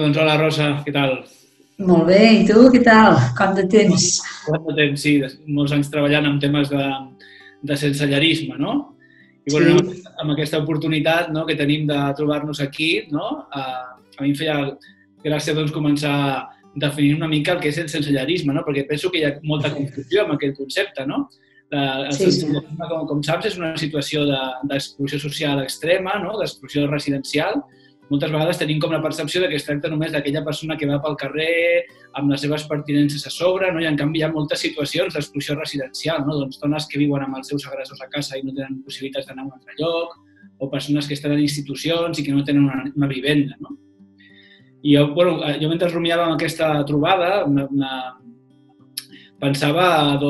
Doncs hola, Rosa, què tal? Molt bé, i tu què tal? Com de temps? Quant de temps, sí, molts anys treballant amb temes de sensellarisme, no? I Sí, bueno, amb aquesta oportunitat que tenim de trobar-nos aquí, a mi em feia gràcia doncs, començar a definir una mica el que és el sensellarisme, no? Perquè penso que hi ha molta confusió amb aquest concepte, no? El sí, sí. sensellarisme, com saps, és una situació d'exclusió social extrema, no? D'exclusió residencial. Moltes vegades tenim com la percepció que es tracta només d'aquella persona que va pel carrer amb les seves pertinences a sobre, no? I en canvi hi ha moltes situacions d'exclusió residencial, no? Doncs dones que viuen amb els seus agressors a casa i no tenen possibilitats d'anar a un altre lloc, o persones que estan en institucions i que no tenen una vivenda, no? I jo mentre rumiava amb aquesta trobada pensava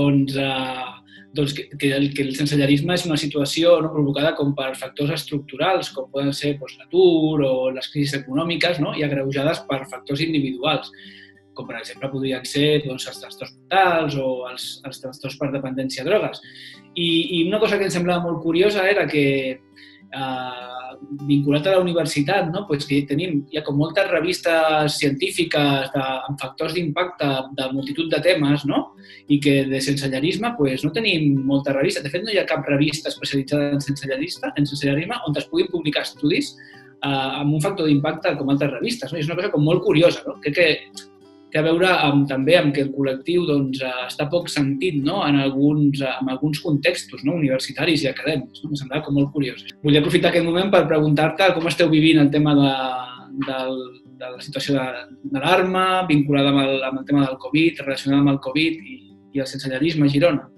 que el sensellarisme és una situació provocada com per factors estructurals, com poden ser l'atur o les crisis econòmiques, i agreujades per factors individuals, com per exemple podrien ser els trastorns mentals o els trastorns per dependència a drogues. I una cosa que em semblava molt curiosa era que, vinculat a la universitat, que hi ha com moltes revistes científiques amb factors d'impacte de multitud de temes, i que de sensellarisme no tenim moltes revistes. De fet, no hi ha cap revista especialitzada en sensellarisme on es puguin publicar estudis amb un factor d'impacte com altres revistes. És una cosa com molt curiosa. Crec que té a veure també amb que el col·lectiu està poc sentit en alguns contextos universitaris i acadèmics. Em semblava com molt curiós. Volia aprofitar aquest moment per preguntar-te com esteu vivint el tema de la situació d'alarma vinculada amb el tema del Covid, relacionada amb el Covid i el sensellarisme a Girona.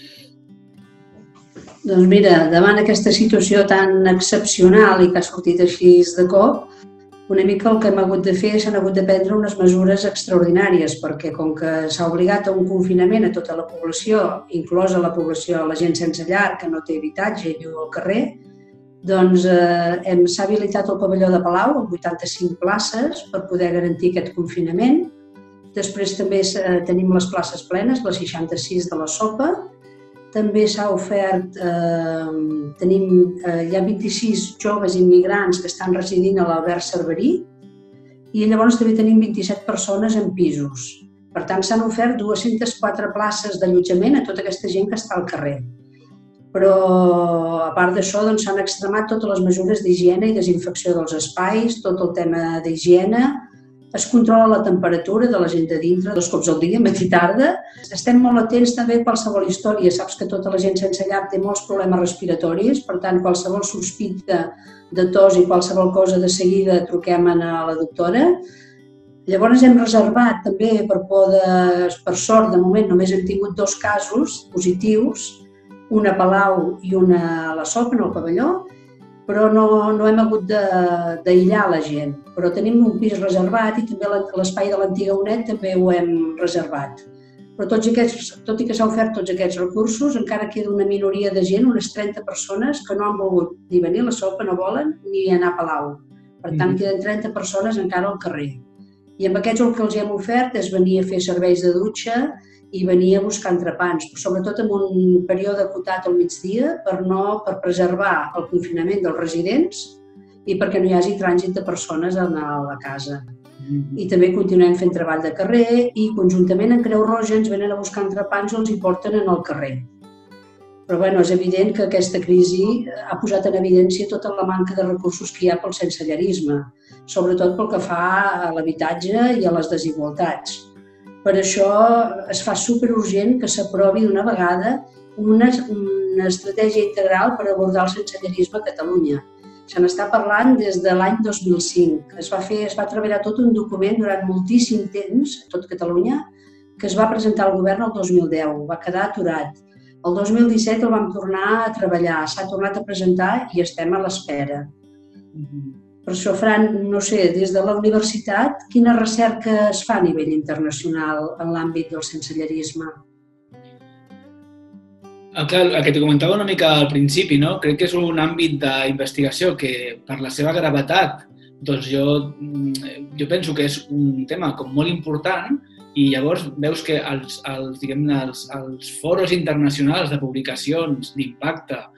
Doncs mira, davant aquesta situació tan excepcional i que ha sortit així de cop, una mica el que hem hagut de fer s'han hagut de prendre unes mesures extraordinàries, perquè com que s'ha obligat a un confinament a tota la població, inclosa la població, la gent sense llar, que no té habitatge i viu al carrer, doncs s'ha habilitat el pavelló de Palau amb 85 places per poder garantir aquest confinament. Després també tenim les places plenes, les 66 de la Sopa. També s'ha ofert, hi ha 26 joves immigrants que estan residint a l'Albert Cerverí i llavors també tenim 27 persones en pisos. Per tant, s'han ofert 204 places d'allotjament a tota aquesta gent que està al carrer. Però, a part d'això, s'han extremat totes les mesures d'higiene i desinfecció dels espais, tot el tema d'higiene. Es controla la temperatura de la gent de dintre 2 cops al dia, matí i tarda. Estem molt atents també a qualsevol història. Saps que tota la gent sense llar té molts problemes respiratoris, per tant, qualsevol sospita de tos i qualsevol cosa de seguida truquem a la doctora. Llavors hem reservat també per sort, de moment només hem tingut 2 casos positius, una a Palau i una a la Sopa, en el pavelló, però no hem hagut d'aïllar la gent. Però tenim un pis reservat i també l'espai de l'antiga UNED també ho hem reservat. Però tot i que s'ha ofert tots aquests recursos, encara queda una minoria de gent, unes 30 persones, que no han volgut ni venir a la Sopa, no volen, ni anar a Palau. Per tant, queden 30 persones encara al carrer. I amb aquests el que els hem ofert és venir a fer serveis de dutxa i venir a buscar entrepans, sobretot en un període acotat al migdia per preservar el confinament dels residents i perquè no hi hagi trànsit de persones a la casa. I també continuem fent treball de carrer i conjuntament amb Creu Roja ens venen a buscar entrepans o els hi porten en el carrer. Però és evident que aquesta crisi ha posat en evidència tota la manca de recursos que hi ha pel sensellarisme, sobretot pel que fa a l'habitatge i a les desigualtats. Per això es fa superurgent que s'aprovi d'una vegada una estratègia integral per abordar el sensellarisme a Catalunya. Se n'està parlant des de l'any 2005. Es va treballar tot un document durant moltíssim temps, a tot Catalunya, que es va presentar al govern el 2010. Va quedar aturat. El 2017 el vam tornar a treballar, s'ha tornat a presentar i estem a l'espera. Per això, Fran, no sé, des de la universitat, quina recerca es fa a nivell internacional en l'àmbit del sensellarisme? El que t'ho comentava una mica al principi, crec que és un àmbit d'investigació que, per la seva gravetat, doncs jo penso que és un tema com molt important i llavors veus que els foros internacionals de publicacions d'impacte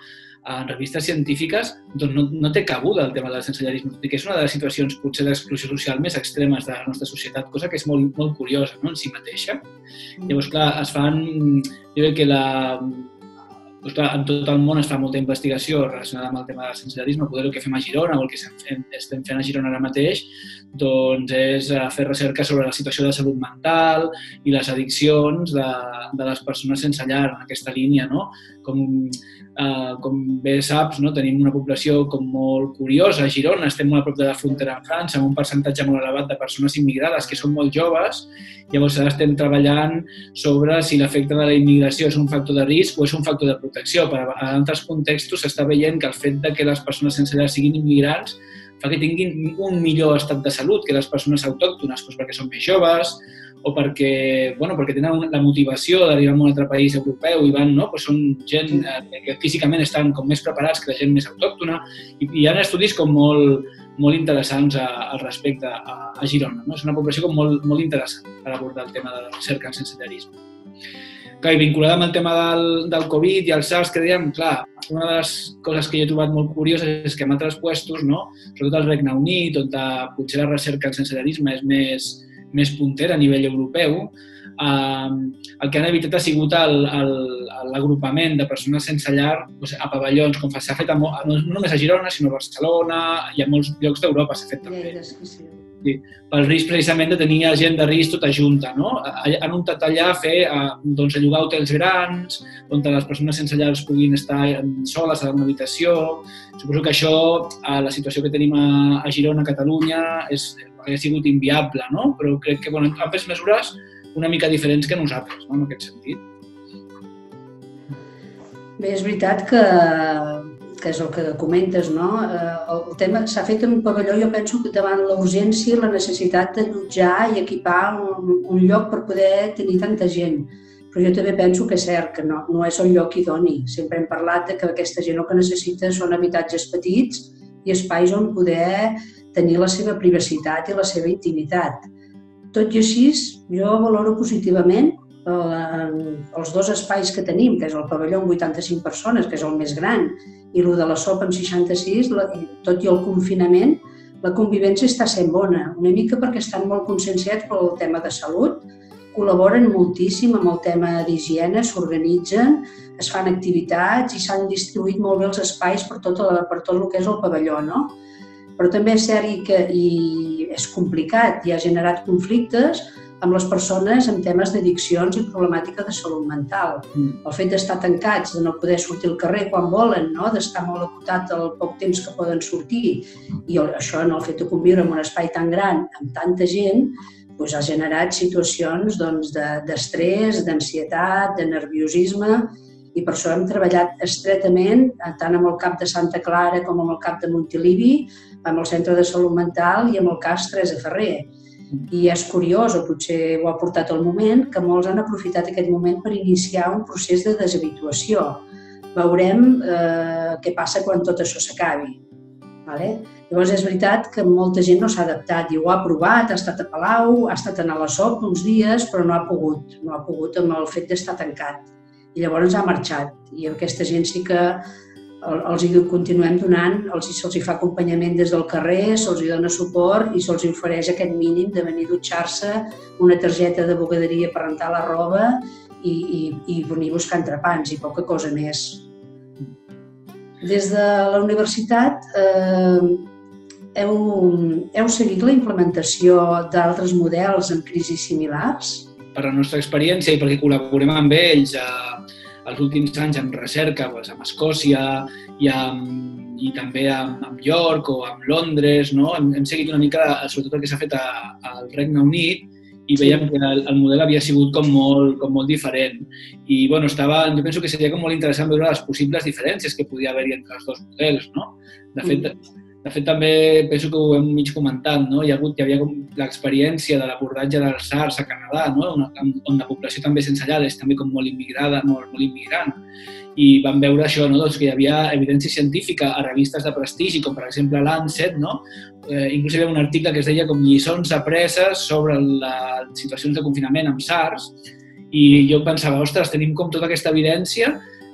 en revistes científiques doncs no té cabuda el tema del sensellarisme, tot i que és una de les situacions potser d'exclusió social més extremes de la nostra societat, cosa que és molt, molt curiosa, no?, en si mateixa. Llavors, clar, es fan... Jo crec que doncs clar, en tot el món es fa molta investigació relacionada amb el tema del sensellarisme. Poder el que fem a Girona o el que estem fent a Girona ara mateix doncs és fer recerca sobre la situació de salut mental i les addiccions de les persones sense llar en aquesta línia, no? Com bé saps, no? Tenim una població com molt curiosa a Girona, estem molt a prop de la frontera amb França, amb un percentatge molt elevat de persones immigrades que són molt joves. Llavors ara estem treballant sobre si l'efecte de la immigració és un factor de risc o és un factor de protecció. En altres contextos s'està veient que el fet de que les persones sense llar siguin immigrants fa que tinguin un millor estat de salut que les persones autòctones, doncs perquè són més joves o perquè tenen la motivació d'arribar a un altre país europeu i van, no? Doncs són gent que físicament estan com més preparats que la gent més autòctona i hi ha estudis com molt interessants al respecte a Girona, no? És una població com molt interessant per abordar el tema de la recerca en sensellarisme. Clar, i vinculada amb el tema del Covid i el SARS, que dèiem, clar, una de les coses que jo he trobat molt curioses és que en altres puestos, no? Sobretot al Regne Unit, on potser la recerca en sensellarisme és més puntera a nivell europeu, el que han evitat ha sigut l'agrupament de persones sense llar a pavellons, com s'ha fet no només a Girona, sinó a Barcelona i a molts llocs d'Europa s'ha fet també. Sí, pel risc precisament de tenir gent de risc tota junta, no? Han optat allà a llogar hotels grans, on les persones sense llar puguin estar soles a una habitació. Suposo que això, a la situació que tenim a Girona, a Catalunya, hauria sigut inviable, no? Però crec que han pres mesures una mica diferents que nosaltres, no?, en aquest sentit. Bé, és veritat que és el que comentes, no? El tema s'ha fet en un pavelló, jo penso que davant la urgència i la necessitat d'allotjar i equipar un lloc per poder tenir tanta gent. Però jo també penso que és cert que no és el lloc idoni. Sempre hem parlat que aquesta gent el que necessita són habitatges petits i espais on poder tenir la seva privacitat i la seva intimitat. Tot i així, jo valoro positivament els dos espais que tenim, que és el pavelló amb 85 persones, que és el més gran, i el de la SOP amb 66, tot i el confinament, la convivència està sent bona, una mica perquè estan molt conscienciats pel tema de salut, col·laboren moltíssim amb el tema d'higiene, s'organitzen, es fan activitats i s'han distribuït molt bé els espais per tot el que és el pavelló, no? Però també és cert que és complicat i ha generat conflictes amb les persones amb temes d'addiccions i problemàtica de salut mental. El fet d'estar tancats, de no poder sortir al carrer quan volen, no? D'estar molt acotat el poc temps que poden sortir, i això, el fet de conviure en un espai tan gran amb tanta gent, ha generat situacions d'estrès, d'ansietat, de nerviosisme, i per això hem treballat estretament tant amb el CAP de Santa Clara com amb el CAP de Montilivi, amb el Centre de Salut Mental i amb el cas Teresa Ferrer. I és curiós, o potser ho ha portat el moment, que molts han aprofitat aquest moment per iniciar un procés de deshabituació. Veurem què passa quan tot això s'acabi. Llavors és veritat que molta gent no s'ha adaptat i ho ha provat, ha estat a Palau, ha estat a la SOP uns dies, però no ha pogut amb el fet d'estar tancat. I llavors ha marxat. I aquesta gent sí que els continuem donant, se'ls fa acompanyament des del carrer, se'ls dona suport i se'ls ofereix aquest mínim de venir a dutxar-se, una targeta de bugaderia per rentar la roba i venir a buscar entrepans i poca cosa més. Des de la universitat heu seguit la implementació d'altres models en crisis similars? Per la nostra experiència i perquè col·laborem amb ells els últims anys en recerca, amb Escòcia i també amb York o amb Londres, no? Hem seguit una mica, sobretot el que s'ha fet al Regne Unit, i veiem que el model havia sigut com molt diferent. I jo penso que seria com molt interessant veure les possibles diferències que podia haver-hi entre els dos models, no? De fet, també penso que ho hem mig comentat, no? Hi havia l'experiència de l'abordatge del SARS a Canadà, no? On la població també sense llar és també com molt immigrada, molt immigrant. I vam veure això, no? Que hi havia evidència científica a revistes de prestigi, com per exemple Lancet, no? Inclús hi havia un article que es deia com lliçons apreses sobre les situacions de confinament amb SARS, i jo pensava, ostres, tenim com tota aquesta evidència,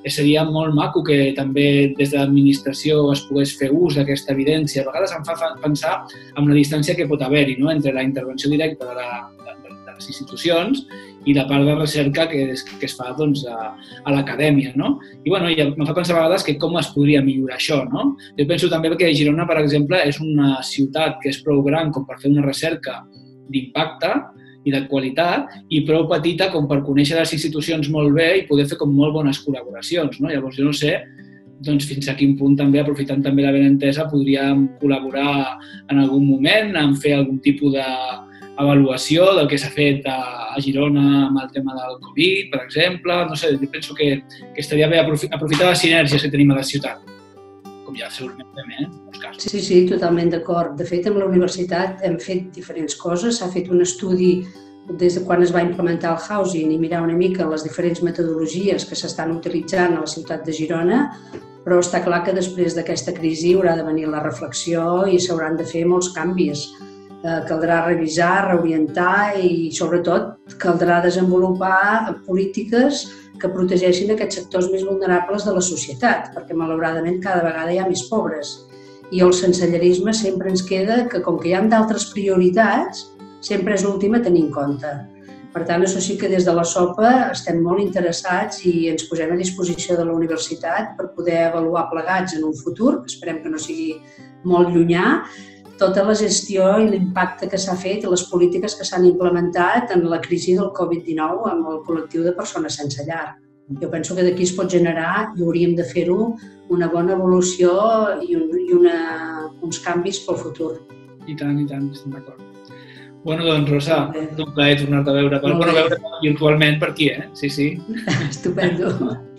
seria molt maco que també des de l'administració es pogués fer ús d'aquesta evidència. A vegades em fa pensar en la distància que pot haver-hi, no?, entre la intervenció directa de les institucions i la part de recerca que es fa doncs, a l'acadèmia, no? I bueno, em fa pensar a vegades que com es podria millorar això, no? Jo penso també que Girona, per exemple, és una ciutat que és prou gran com per fer una recerca d'impacte i de qualitat i prou petita com per conèixer les institucions molt bé i poder fer com molt bones col·laboracions, no? Llavors, jo no sé doncs, fins a quin punt també, aprofitant també la benentesa, podríem col·laborar en algun moment, en fer algun tipus d'avaluació del que s'ha fet a Girona amb el tema del Covid, per exemple. No sé, jo penso que estaria bé aprofitar les sinergies que tenim a la ciutat, com ja segurament també, en molts casos. Sí, totalment d'acord. De fet, amb la universitat hem fet diferents coses. S'ha fet un estudi des de quan es va implementar el housing i mirar una mica les diferents metodologies que s'estan utilitzant a la ciutat de Girona, però està clar que després d'aquesta crisi haurà de venir la reflexió i s'hauran de fer molts canvis. Caldrà revisar, reorientar i, sobretot, caldrà desenvolupar polítiques que protegeixin aquests sectors més vulnerables de la societat, perquè, malauradament, cada vegada hi ha més pobres. I el sensellarisme sempre ens queda que, com que hi ha d'altres prioritats, sempre és l'últim a tenir en compte. Per tant, això sí que des de la SOPA estem molt interessats i ens posem a disposició de la universitat per poder avaluar plegats en un futur, que esperem que no sigui molt llunyà, tota la gestió i l'impacte que s'ha fet i les polítiques que s'han implementat en la crisi del Covid-19 amb el col·lectiu de persones sense llar. Jo penso que d'aquí es pot generar i hauríem de fer-ho una bona evolució i uns canvis pel futur. I tant, estem d'acord. Bueno, doncs, Rosa, és un plaer tornar-te a veure. Bueno, veure virtualment per aquí, eh? Sí. Estupendo.